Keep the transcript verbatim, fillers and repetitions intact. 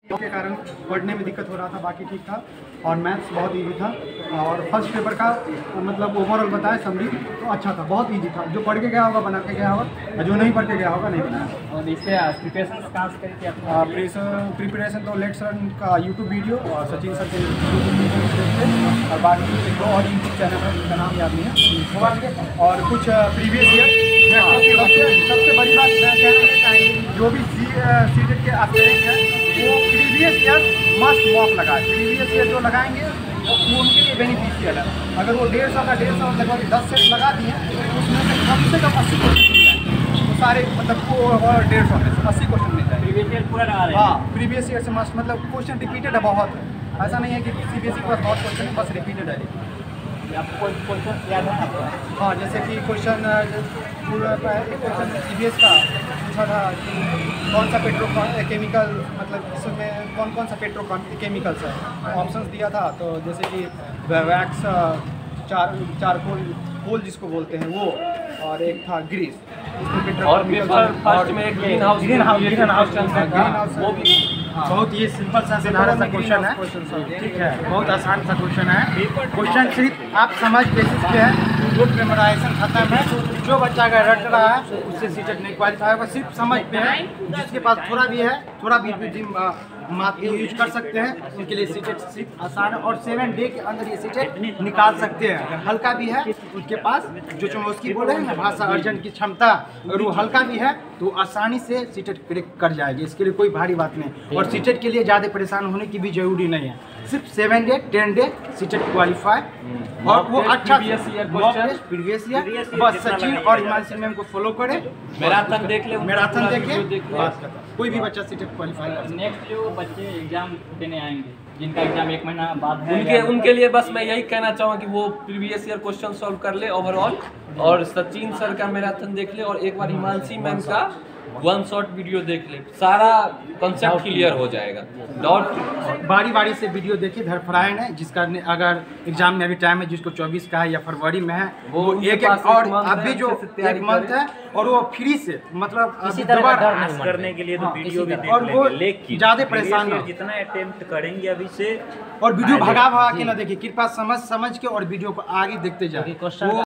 के कारण पढ़ने में दिक्कत हो रहा था, बाकी ठीक था। और मैथ्स बहुत इजी था और फर्स्ट पेपर का मतलब ओवरऑल बताया समरी तो अच्छा था, बहुत इजी था। जो पढ़ के गया होगा बना के गया होगा, और जो नहीं पढ़ के गया होगा नहीं बनाया। और इससे प्रिपरेशन कहाँ से करी थी? प्रिपरेशन तो लेट्स रन का यूट्यूब वीडियो और सचिन सर के यूट्यूब वीडियो और बाकी एक दो और यूट्यूब चैनल है जिनका नाम याद नहीं है, और कुछ प्रीवियस ईयर। सबसे बड़ी बात मैं कहना चाहेंगे जो भी सी टेट के एस्पिरेंट हैं वो प्रीवियस ईयर मस्ट मॉक लगाए। प्रीवियस ईयर जो लगाएंगे वो उनके लिए बेनिफिशियल है। अगर वो डेढ़ सौ का डेढ़ सौ लगभग दस सेट लगा दिए तो उसमें से कम से कम अस्सी क्वेश्चन मिल जाए। तो सारे मतलब डेढ़ सौ में से अस्सी क्वेश्चन मिल जाए। प्रीवियस ईयर पूरा लगा रहे हैं? हाँ, प्रीवियस ईयर से मस्ट मतलब क्वेश्चन रिपीटेड है बहुत है। ऐसा नहीं है कि सी बी एस ई के पास बहुत क्वेश्चन है, बस रिपीटेड है। आपको कोई क्वेश्चन याद है? हाँ, जैसे कि question question C B S का पूछा था कि कौन सा पेट्रो केमिकल मतलब इसमें कौन कौन सा पेट्रो केमिकल्स है। ऑप्शंस दिया था तो जैसे कि वैक्स, चार चारकोल कोल जिसको बोलते हैं वो, और एक था ग्रीस। और पेपर फर्स्ट में एक green house green house green house वो भी बहुत ये सिंपल सा साधारण सा क्वेश्चन है, ठीक है, बहुत आसान सा क्वेश्चन है। क्वेश्चन सिर्फ आप समझ बेसिस पे है, जो मेमोराइजेशन खत्म है। जो बच्चा अगर रट रहा है उससे सीटेट नहीं क्वालिफाई होगा, सिर्फ समझ पे है। जिसके पास थोड़ा भी है, थोड़ा भी मार्क यूज कर सकते हैं, उनके लिए सीटेट सिर्फ आसान है। और सेवन डे के अंदर ये सीटेट निकाल सकते हैं। अगर हल्का भी है उनके पास, जो चमोस्की बोले हैं ना भाषा अर्जन की क्षमता, अगर वो हल्का भी है तो आसानी से सीटेट क्रैक कर जाएगी। इसके लिए कोई भारी बात नहीं। और सीटेट के लिए ज़्यादा परेशान होने की भी जरूरी नहीं है। सिर्फ seven day ten day CTET qualify, और वो अच्छा प्रीवियस ईयर बस सचिन और हिमांशु मैम को फॉलो करें, मैराथन देख ले, मैराथन देखे बात करता। कोई भी बच्चा सीटेट क्वालिफाई कर सकता है। नेक्स्ट जो बच्चे एग्जाम देने आएंगे जिनका एग्जाम एक महीना बाद है, उनके उनके लिए बस मैं यही कहना चाहूँगा कि वो प्रीवियस ईयर क्वेश्चन सॉल्व कर ले ओवरऑल, और सचिन सर का मैराथन देख ले, और एक बार हिमांशी मैम का वन शॉट वीडियो देख ले, सारा कंसेप्ट क्लियर हो जाएगा। डाउट बारी बारी से वीडियो देखिए। धरफरायन है जिसका अगर एग्जाम में अभी टाइम है, जिसको चौबीस का है या फरवरी में है, वो एक एक और अभी जो एक मंथ है, और वो फ्री से मतलब दोबारा करने के लिए तो वीडियो भी देख लेंगे, लेकिन ज़्यादा परेशान ना, जितना अटेम्प्ट करेंगे अभी से। और वीडियो भगा भगा के ना देखिए, कृपया समझ समझ के और वीडियो को आगे देखते जाए।